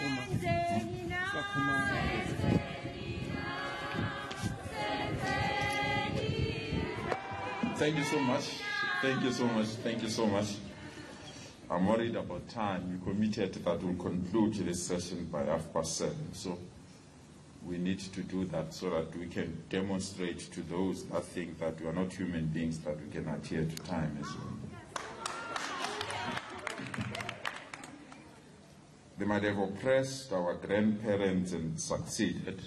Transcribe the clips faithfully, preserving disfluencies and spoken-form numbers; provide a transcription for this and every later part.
Thank you so much. Thank you so much. Thank you so much. I'm worried about time. You committed that we'll conclude this session by half past seven. So we need to do that so that we can demonstrate to those that think that we are not human beings that we can adhere to time as well. They might have oppressed our grandparents and succeeded.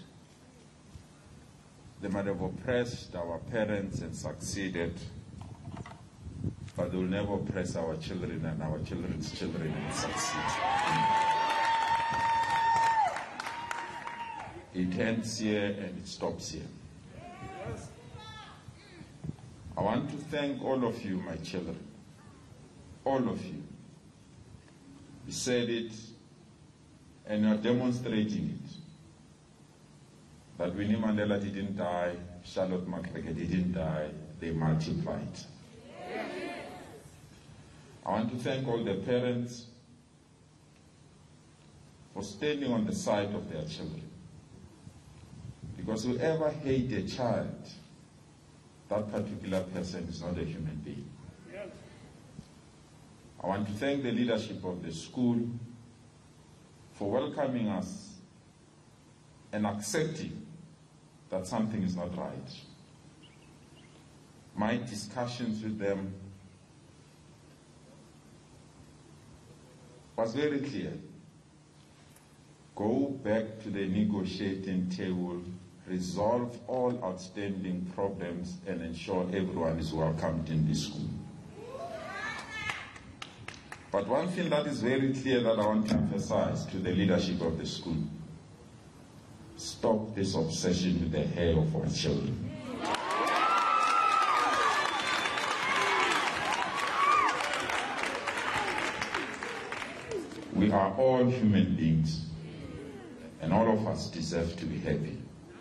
They might have oppressed our parents and succeeded, but they will never oppress our children and our children's children and succeed. It ends here and it stops here. I want to thank all of you, my children. All of you. You said it and you are demonstrating it. That Winnie Mandela didn't die, Charlotte McGregor didn't die, they multiplied. I want to thank all the parents for standing on the side of their children. Because whoever hates a child, that particular person is not a human being. I want to thank the leadership of the school for welcoming us and accepting that something is not right. My discussions with them was very clear. Go back to the negotiating table, resolve all outstanding problems, and ensure everyone is welcomed in this school. But one thing that is very clear that I want to emphasize to the leadership of the school: stop this obsession with the hair of our children. We are all human beings, and all of us deserve to be happy.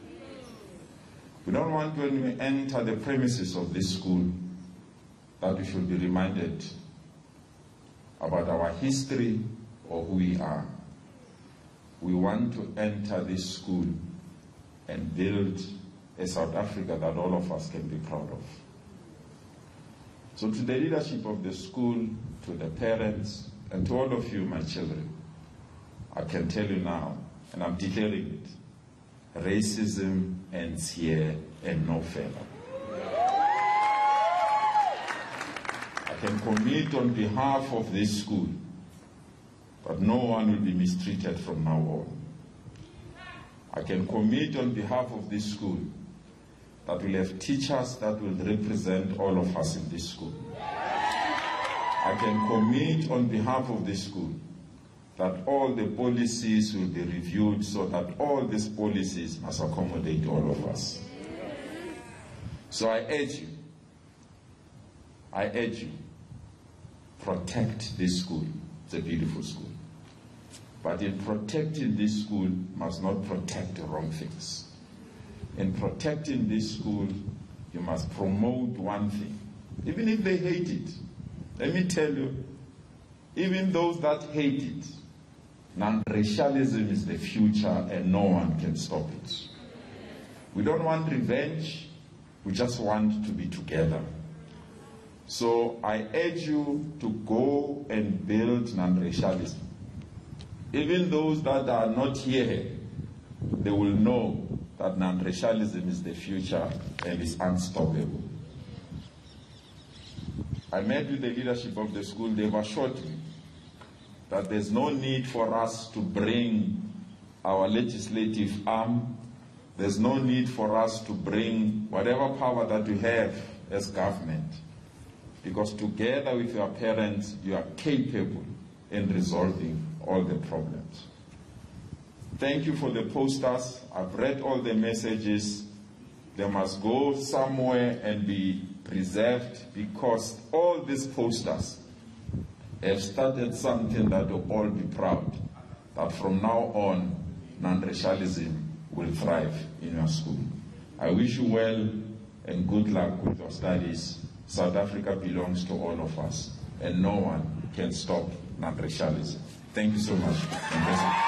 We don't want when we enter the premises of this school that we should be reminded about our history or who we are. We want to enter this school and build a South Africa that all of us can be proud of. So to the leadership of the school, to the parents, and to all of you, my children, I can tell you now, and I'm declaring it, racism ends here and no further. I can commit on behalf of this school that no one will be mistreated from now on. I can commit on behalf of this school that we'll have teachers that will represent all of us in this school. I can commit on behalf of this school that all the policies will be reviewed so that all these policies must accommodate all of us. So I urge you, I urge you, protect this school. It's a beautiful school. But in protecting this school, must not protect the wrong things. In protecting this school, you must promote one thing, even if they hate it. Let me tell you, even those that hate it, non-racialism is the future and no one can stop it. We don't want revenge, we just want to be together. So I urge you to go and build non-racialism. Even those that are not here, they will know that non-racialism is the future and is unstoppable. I met with the leadership of the school. They've assured me that there's no need for us to bring our legislative arm. There's no need for us to bring whatever power that we have as government, because together with your parents, you are capable in resolving all the problems. Thank you for the posters. I've read all the messages. They must go somewhere and be preserved, because all these posters have started something that will all be proud, that from now on, non-racialism will thrive in your school. I wish you well and good luck with your studies. South Africa belongs to all of us, and no one can stop non-racialism. Thank you so much.